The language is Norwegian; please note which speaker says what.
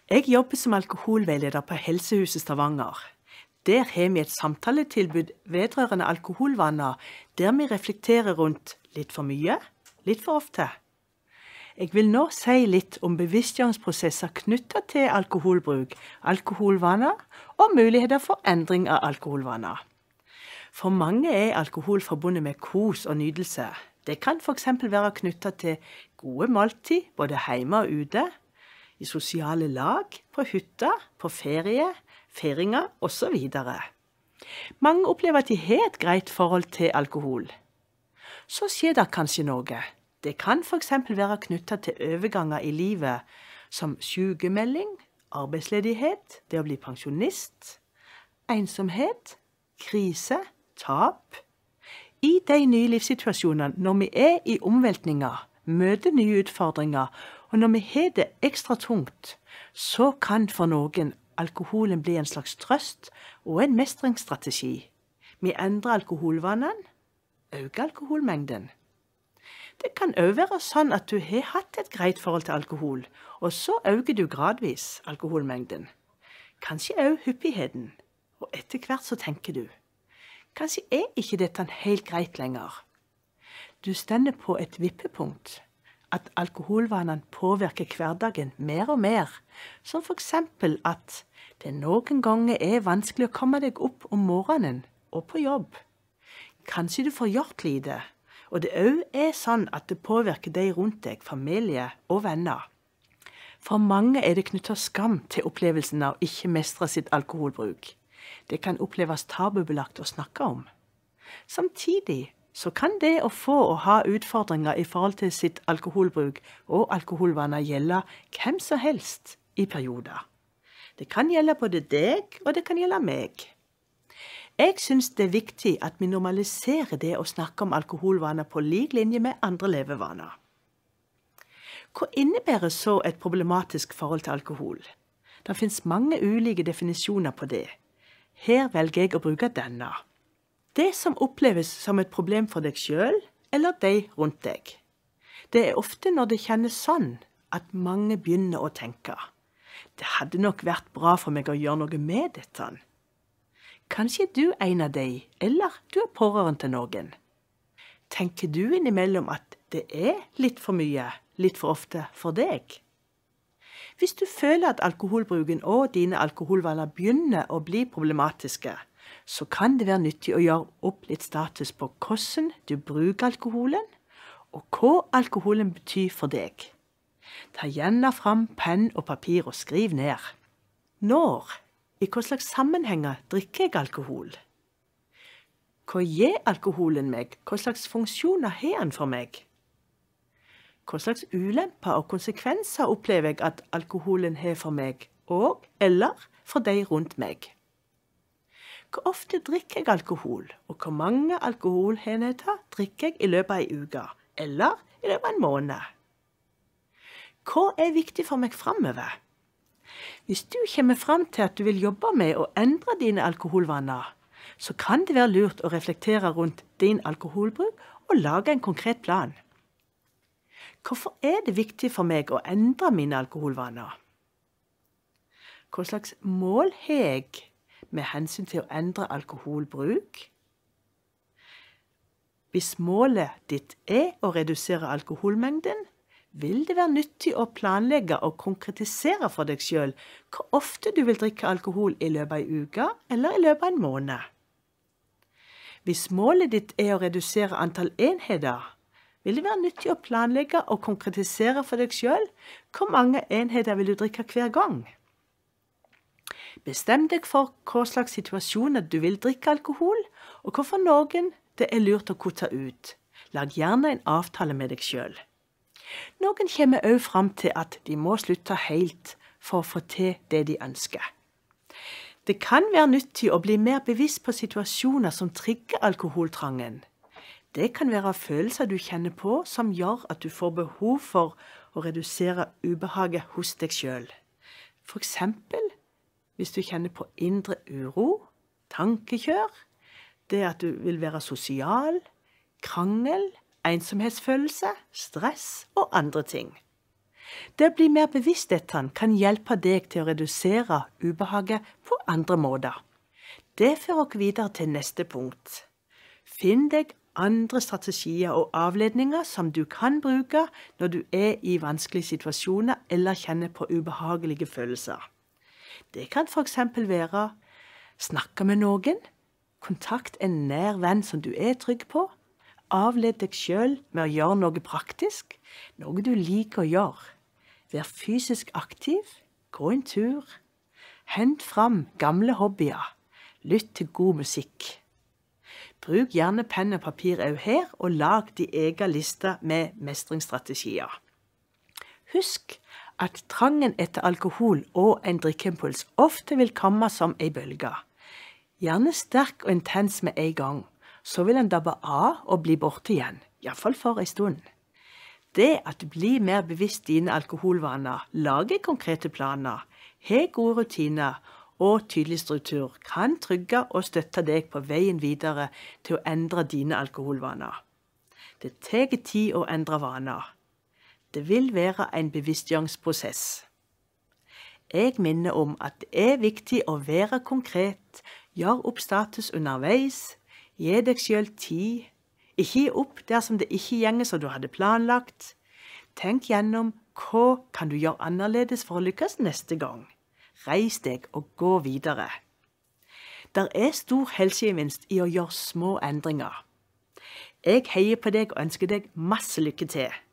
Speaker 1: Jeg jobber som alkoholveileder på Helsehuset Stavanger. Der har vi et samtaletilbud vedrørende alkoholvaner, der vi reflekterer rundt litt for mye, litt for ofte. Jeg vil nå si litt om bevisstgjøringsprosesser knyttet til alkoholbruk, alkoholvaner og muligheter for endring av alkoholvaner. For mange er alkohol forbundet med kos og nytelse. Det kan for eksempel være knyttet til gode måltid, både hjemme og ute, i sosiale lag, på hytta, på ferie, feringer osv. Mange opplever at de har et greit forhold til alkohol. Så skjer det kanskje noe. Det kan for eksempel være knyttet til overganger i livet, som sykemelding, arbeidsledighet, det å bli pensjonist, ensomhet, krise, tap. I de nye livssituasjonene, når vi er i omveltninger, møter nye utfordringer, og når vi har det ekstra tungt, så kan for noen alkoholen bli en slags trøst og en mestringsstrategi. Vi endrer alkoholvanene, øker alkoholmengden. Det kan også være sånn at du har hatt et greit forhold til alkohol, og så øker du gradvis alkoholmengden. Kanskje også hyppigheten, og etter hvert så tenker du, kanskje er ikke dette helt greit lenger. Du stender på et vippepunkt, at alkoholvanene påvirker hverdagen mer og mer, som for eksempel at det noen ganger er vanskelig å komme deg opp om morgenen og på jobb. Kanskje du får gjort lite, og det også er sånn at det påvirker deg rundt deg, familie og venner. For mange er det knyttet skam til opplevelsen av ikke mestre sitt alkoholbruk. Det kan oppleves tabubelagt å snakke om. Samtidig så kan det å få og ha utfordringer i forhold til sitt alkoholbruk og alkoholvaner gjelde hvem som helst i perioder. Det kan gjelde både deg, og det kan gjelde meg. Jeg synes det er viktig at vi normaliserer det å snakke om alkoholvaner på lik linje med andre levevaner. Hva innebærer så et problematisk forhold til alkohol? Det finnes mange ulike definisjoner på det. Her velger jeg å bruke denne. Det som oppleves som et problem for deg selv, eller de rundt deg. Det er ofte når det kjennes sånn at mange begynner å tenke. Det hadde nok vært bra for meg å gjøre noe med dette. Kanskje du er en av de, eller du er pårørende til noen. Tenker du innimellom at det er litt for mye, litt for ofte for deg? Hvis du føler at alkoholbruken og dine alkoholvaner begynner å bli problematiske, så kan det være nyttig å gjøre opp litt status på hvordan du bruker alkoholen, og hva alkoholen betyr for deg. Ta gjerne fram penn og papir og skriv ned. Når, i hva slags sammenhenger drikker jeg alkohol? Hva gir alkoholen meg? Hva slags funksjoner har den for meg? Hva slags ulemper og konsekvenser opplever jeg at alkoholen har for meg, og eller for de rundt meg? Hvor ofte drikker jeg alkohol, og hvor mange alkoholenheter drikker jeg i løpet av en uke, eller i løpet av en måned? Hva er viktig for meg fremover? Hvis du kommer frem til at du vil jobbe med å endre dine alkoholvaner, så kan det være lurt å reflektere rundt din alkoholbruk og lage en konkret plan. Hvorfor er det viktig for meg å endre mine alkoholvaner? Hva slags mål har jeg med hensyn til å endre alkoholbruk? Hvis målet ditt er å redusere alkoholmengden, vil det være nyttig å planlegge og konkretisere for deg selv hvor ofte du vil drikke alkohol i løpet av en uke eller i løpet av en måned. Hvis målet ditt er å redusere antall enheter, vil det være nyttig å planlegge og konkretisere for deg selv hvor mange enheter vil du drikke hver gang. Bestem deg for hva slags situasjoner du vil drikke alkohol, og hvorfor noen det er lurt å kutte ut. Lag gjerne en avtale med deg selv. Noen kommer også frem til at de må slutte helt for å få til det de ønsker. Det kan være nyttig å bli mer bevisst på situasjoner som trigger alkoholtrangen. Det kan være følelser du kjenner på som gjør at du får behov for å redusere ubehaget hos deg selv. For eksempel hvis du kjenner på indre uro, tankekjør, det at du vil være sosial, krangel, ensomhetsfølelse, stress og andre ting. Det å bli mer bevisst dette kan hjelpe deg til å redusere ubehaget på andre måter. Det fører oss videre til neste punkt. Finn deg andre strategier og avledninger som du kan bruke når du er i vanskelige situasjoner eller kjenner på ubehagelige følelser. Det kan for eksempel være snakke med noen, kontakt en nær venn som du er trygg på, avled deg selv med å gjøre noe praktisk, noe du liker å gjøre. Vær fysisk aktiv, gå en tur, hent fram gamle hobbyer, lytt til god musikk. Bruk gjerne penn og papir også her, og lag de egen liste med mestringsstrategier. Husk at trangen etter alkohol og en drikkeimpuls ofte vil komme som en bølge. Gjerne sterk og intens med en gang, så vil den dabbe av og bli borte igjen, i hvert fall for en stund. Det at du blir mer bevisst dine alkoholvaner, lager konkrete planer, har gode rutiner og tydelig struktur, kan trygge og støtte deg på veien videre til å endre dine alkoholvaner. Det tar tid å endre vaner. Det vil være en bevisstgjøringsprosess. Jeg minner om at det er viktig å være konkret, gjøre opp status underveis, gi deg selv tid, ikke gi opp dersom det ikke gjenger som du hadde planlagt. Tenk gjennom hva kan du gjøre annerledes for å lykkes neste gang. Reis deg og gå videre. Der er stor helsegevinst i å gjøre små endringer. Jeg heier på deg og ønsker deg masse lykke til.